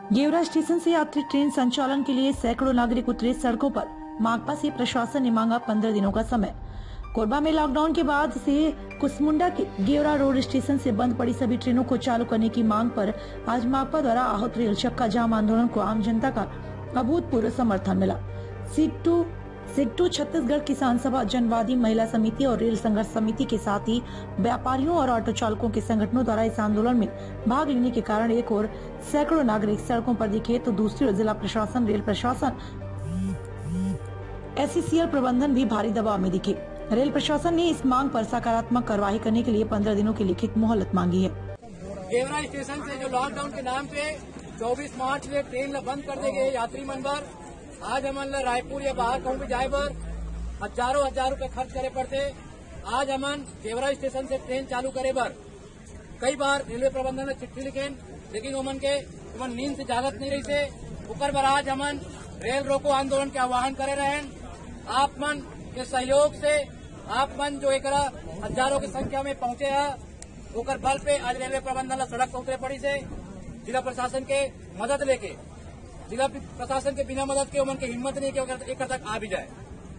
Gevra station से यात्री train संचालन के लिए सैकड़ों नागरिक उतरे सड़कों पर। माकपा से प्रशासन ने मांगा 15 दिनों का समय। कोरबा में लॉकडाउन के बाद से कुसमुंडा के गेवरा रोड स्टेशन से बंद पड़ी सभी ट्रेनों को चालू करने की मांग पर आज माकपा द्वारा आहूत रेल चक्का जाम आंदोलन को आम जनता का अभूतपूर्व समर्थन मिला। सिक्टू छत्तीसगढ़ किसान सभा, जनवादी महिला समिति और रेल संघर्ष समिति के साथ ही व्यापारियों और ऑटो चालकों के संगठनों द्वारा इस आंदोलन में भाग लेने के कारण एक और सैकड़ों नागरिक सड़कों पर दिखे तो दूसरी ओर जिला प्रशासन, रेल प्रशासन, SCCL प्रबंधन भी भारी दबाव में दिखे। रेल प्रशासन ने इस मांग पर सकारात्मक कार्रवाई करने के लिए 15 दिनों की लिखित मोहलत मांगी है। गेवरा स्टेशन से जो लॉकडाउन के नाम पे 24 मार्च से ट्रेन बंद कर दे गए यात्री मन पर, आज हमन रायपुर या बाहर कहूँ भी जाए पर हजारों रुपए खर्च करे पड़ते। आज हमन गेवरा स्टेशन से ट्रेन चालू करे बर कई बार रेलवे प्रबंधन ने चिट्ठी लिखे, लेकिन ओमन के नींद से जागत नहीं रही से। उकर बर आज हमन रेल रोको आंदोलन के आह्वान करे रहे। आप मन के सहयोग से आप मन जो एक हजारों की संख्या में पहुंचे है, ओकर बल पे आज रेलवे प्रबंधन सड़क पर उतरे पड़ी से। जिला प्रशासन के मदद लेके, जिला प्रशासन के बिना मदद के उमन के हिम्मत नहीं कि एक तक आ भी जाए।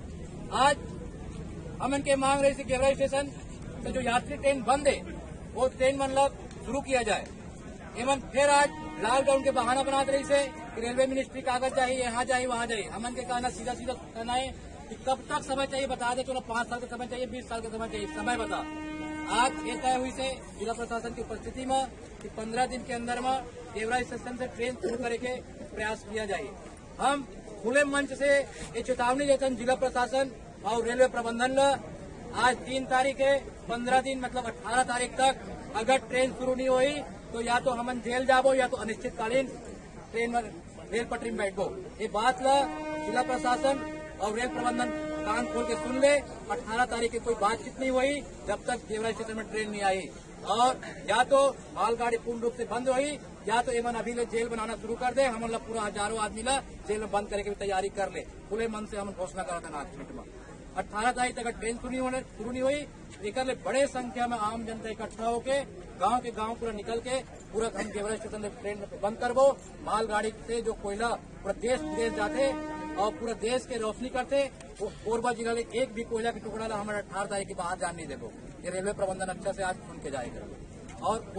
आज हमन के मांग रही थी गेवरा स्टेशन से जो यात्री ट्रेन बंद है वो ट्रेन मतलब शुरू किया जाए। एवं फिर आज लॉकडाउन के बहाना बनाते रही से कि रेलवे मिनिस्ट्री कागज चाहिए, यहाँ चाहिए, वहाँ चाहिए। हमन के कहना सीधा कहना है कि कब तक समय चाहिए बता दे। चलो 5 साल का समय चाहिए, 20 साल का समय चाहिए, समय बता। आज ये तय हुई से जिला प्रशासन की उपस्थिति में कि 15 दिन के अंदर में गेवरा स्टेशन से ट्रेन शुरू करे के प्रयास किया जाए। हम खुले मंच से ये चेतावनी देते जिला प्रशासन और रेलवे प्रबंधन आज 3 तारीख है, 15 दिन मतलब 18 तारीख तक अगर ट्रेन शुरू नहीं हुई तो या तो हमन जेल जाबो या तो अनिश्चितकालीन ट्रेन में रेल पटरी में बैठो। ये बात जिला प्रशासन और रेल प्रबंधन कान खोल के सुन ले। 18 तारीख की कोई बातचीत नहीं हुई जब तक गेवरा स्टेशन में ट्रेन नहीं आई, और या तो मालगाड़ी पूर्ण रूप से बंद हुई या तो एमन अभी ले जेल बनाना शुरू कर दे। हम लोग पूरा हजारों आदमी ला जेल में बंद करने की तैयारी कर ले। खुले मन से हम घोषणा करते हैं आज में 18 तारीख तक ट्रेन शुरू नहीं हुई, एक बड़े संख्या में आम जनता इकट्ठा होके गांव के गांव पूरा निकल के पूरा हम गेवरा स्टेशन से ट्रेन बंद करबो। मालगाड़ी से जो कोयला पूरा देश विदेश जाते और पूरा देश के रोशनी करते, वो कोरबा जिला में एक भी कोयला की टुकड़ा हमारे 18 तारीख के बाहर जान नहीं देबो। ये रेलवे प्रबंधन अच्छा से आज सुन के जाएगा और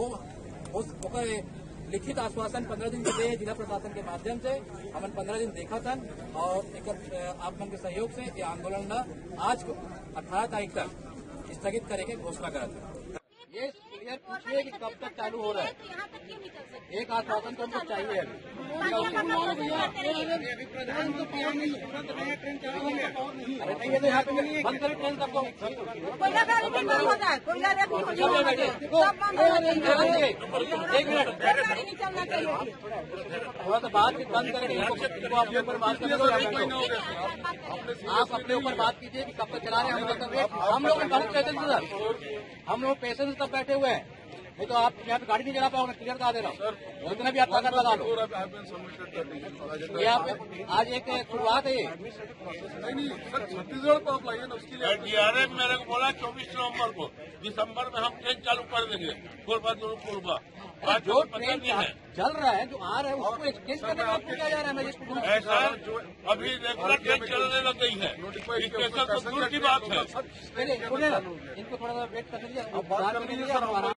वो लिखित आश्वासन 15 दिन के दे जिला प्रशासन के माध्यम से। हमन 15 दिन देखा था और एक आप मन के सहयोग से ये आंदोलन आज 18 तारीख तक स्थगित करे के घोषणा करा था। ये क्लियर पूछिए कि कब तक चालू हो रहा है। एक आश्वासन तो हमको चाहिए अभी प्रधान तो किया नहीं, ट्रेन चालू हो गया। अरे नहीं, ये तो यहाँ पे बंद करें ट्रेन सबको। एक मिनट थोड़ा सा बात बंद करेंगे, आप अपने ऊपर बात आप अपने ऊपर बात कीजिए कि कब तक चला रहे हैं। हम लोग बहुत पेशेंस सर, हम लोग पेशेंस तब बैठे हुए हैं, नहीं तो आप यहाँ पे गाड़ी नहीं चला पाओगे। क्लियर करा दे रहा हूँ, उतना भी आप ताकत लगा लो। ये आप आज एक शुरुआत है। नहीं सर, छत्तीसगढ़ को आप लाइए ना, उसके लिए DRM मेरे को बोला 24 नवम्बर को, दिसंबर में हम ट्रेन चालू कर देंगे। कोरबा जो ट्रेन चल रहा है, जो आ रहा है, उसको एक्सटेंड करने का पूछा जा रहा है। ऐसा अभी रेगुलर ट्रेन चलने लग गई है, स्पेशल तो दूर की बात है। इनको थोड़ा सा वेट कर लीजिए।